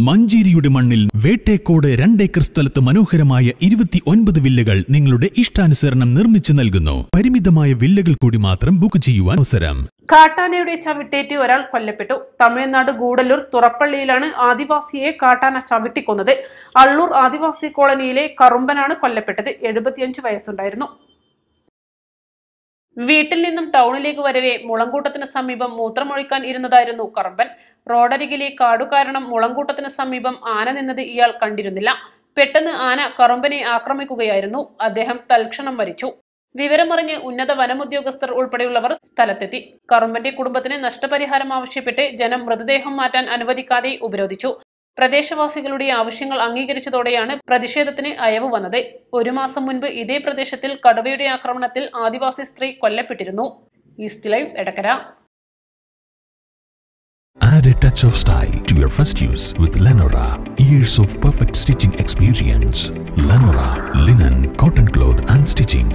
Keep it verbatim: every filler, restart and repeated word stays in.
മഞ്ചേരിയുടെ മണ്ണിൽ വേട്ടേക്കോട് രണ്ടേക്കർ സ്ഥലത്ത് മനോഹരമായ ഇരുപത്തി ഒൻപത് വില്ലകൾ നിങ്ങളുടെ ഇഷ്ടാനുസരണം നിർമ്മിച്ചു നൽകുന്നു. പരിമിതമായ വില്ലകൾ കൂടി മാത്രം ബുക്ക് ചെയ്യുവാൻ അവസരം. കാട്ടാനയുടെ ചവിട്ടേറ്റ് ഒരാൾ കൊല്ലപ്പെട്ടു. തമിഴ്നാട് ഗൂഡല്ലൂർ തുറപ്പള്ളിയിലാണ് ആദിവാസിയെ കാട്ടാന ചവിട്ടിക്കൊന്നത്. അള്ളൂർ ആദിവാസി കോളനിയിലെ കറുമ്പനാണ് കൊല്ലപ്പെട്ടത്. എഴുപത്തിയഞ്ച് വയസ്സുണ്ടായിരുന്നു. വീട്ടിൽ നിന്നും ടൗണിലേക്ക് വരവെ മുളങ്കൂട്ടത്തിന് സമീപം മൂത്രമൊഴിക്കാൻ ഇരുന്നതായിരുന്നു കറുമ്പൻ. റോഡരികിലെ കാടു കാരണം മുളങ്കൂട്ടത്തിന് സമീപം ആന നിന്നത് ഇയാൾ കണ്ടിരുന്നില്ല. പെട്ടെന്ന് ആന കറുമ്പനെ ആക്രമിക്കുകയായിരുന്നു. അദ്ദേഹം തൽക്ഷണം മരിച്ചു. വിവരമറിഞ്ഞ് ഉന്നത വനമുദ്യോഗസ്ഥർ ഉൾപ്പെടെയുള്ളവർ സ്ഥലത്തെത്തി. കറുമ്പന്റെ കുടുംബത്തിന് നഷ്ടപരിഹാരം ആവശ്യപ്പെട്ട് ജനം മൃതദേഹം മാറ്റാൻ അനുവദിക്കാതെ ഉപരോധിച്ചു. പ്രദേശവാസികളുടെ ആവശ്യങ്ങൾ അംഗീകരിച്ചതോടെയാണ് പ്രതിഷേധത്തിന് അയവ് വന്നത്. ഒരു മാസം മുൻപ് ഇതേ പ്രദേശത്തിൽ കടുവയുടെ ആക്രമണത്തിൽ ആദിവാസി സ്ത്രീ കൊല്ലപ്പെട്ടിരുന്നു. East live Edakkara. Add a touch of style to your first use with Lenora. Years of perfect stitching experience. Lenora, linen, cotton cloth and stitching.